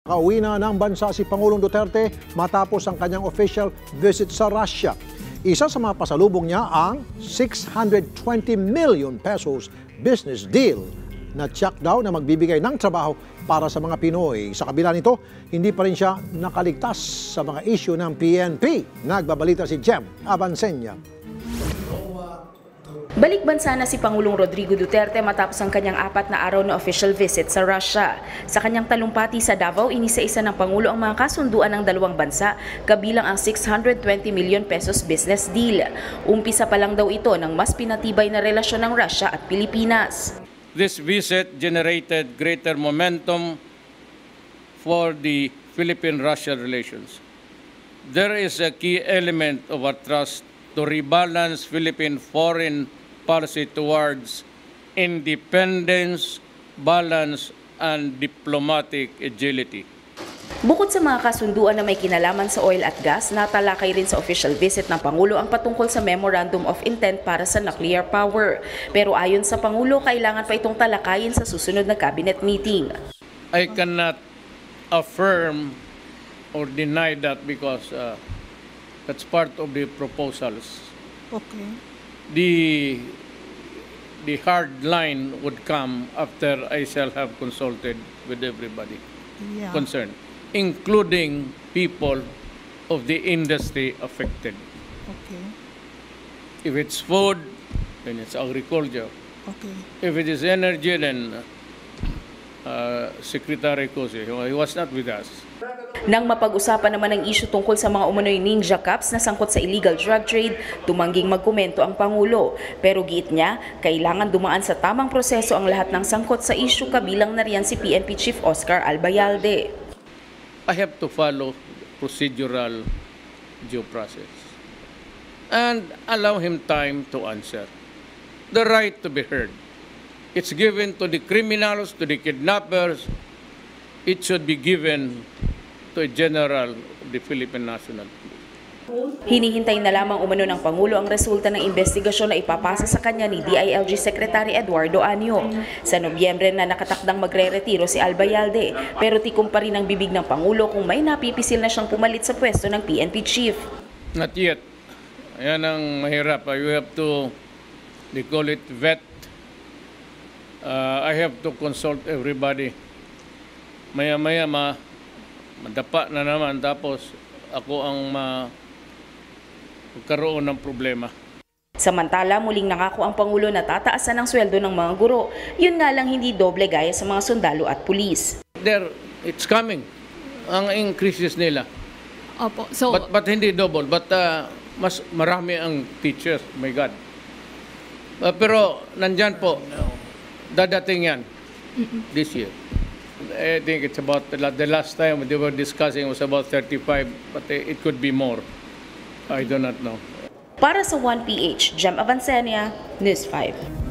Kauwi na ng bansa si Pangulong Duterte matapos ang kanyang official visit sa Russia. Isa sa mga pasalubong niya ang 620 million pesos business deal na tiyak daw na magbibigay ng trabaho para sa mga Pinoy. Sa kabila nito, hindi pa rin siya nakaligtas sa mga issue ng PNP. Nagbabalita si Jem Abansenya. Balik bansa na si Pangulong Rodrigo Duterte matapos ang kanyang 4 na araw na official visit sa Russia. Sa kanyang talumpati sa Davao, inisa-isa ng Pangulo ang mga kasunduan ng dalawang bansa, kabilang ang 620 million pesos business deal. Umpisa pa lang daw ito ng mas pinatibay na relasyon ng Russia at Pilipinas. This visit generated greater momentum for the Philippine-Russia relations. There is a key element of our trust to rebalance Philippine foreign policy towards independence, balance, and diplomatic agility. Bukod sa mga kasunduan na may kinalaman sa oil at gas, natalakay rin sa official visit ng Pangulo ang patungkol sa Memorandum of Intent para sa nuclear power. Pero ayon sa Pangulo, kailangan pa itong talakayin sa susunod na cabinet meeting. I cannot affirm or deny that because that's part of the proposals. Okay. The hard line would come after I shall have consulted with everybody concerned, including people of the industry affected. Okay. If it's food, then it's agriculture. Okay. If it is energy, then Secretary Cossio, he was not with us. Nang mapag-usapan naman ang isyu tungkol sa mga umano'y ninja cups na sangkot sa illegal drug trade, tumangging magkomento ang Pangulo. Pero giit niya, kailangan dumaan sa tamang proseso ang lahat ng sangkot sa isyu, kabilang na riyan si PNP Chief Oscar Albayalde. I have to follow procedural due process and allow him time to answer. The right to be heard. It's given to the criminals, to the kidnappers. It should be given to a general of the Philippine National Police. Hinihintay na lamang umano ng Pangulo ang resulta ng investigasyon na ipapasa sa kanya ni DILG Secretary Eduardo Anyo. Sa Nobyembre na nakatakdang magre-retiro si Albayalde, pero tikom pa rin ang bibig ng Pangulo kung may napipisil na siyang pumalit sa pwesto ng PNP Chief. Not yet. Ayan ang mahirap. You have to, they call it vet. I have to consult everybody. Maya-maya madapa na naman, tapos ako ang magkaroon ng problema. Samantala, muling nangako ang Pangulo na tataasan ang sweldo ng mga guro. Yun nga lang hindi doble gaya sa mga sundalo at pulis. It's coming. Ang increases nila. Opo. So, But hindi double. But mas marami ang teachers. My God. Pero nandyan po, dadating yan this year. I think it's about, the last time they were discussing was about 35, but it could be more. I do not know. Para sa 1PH, Jem Avancenia, News 5.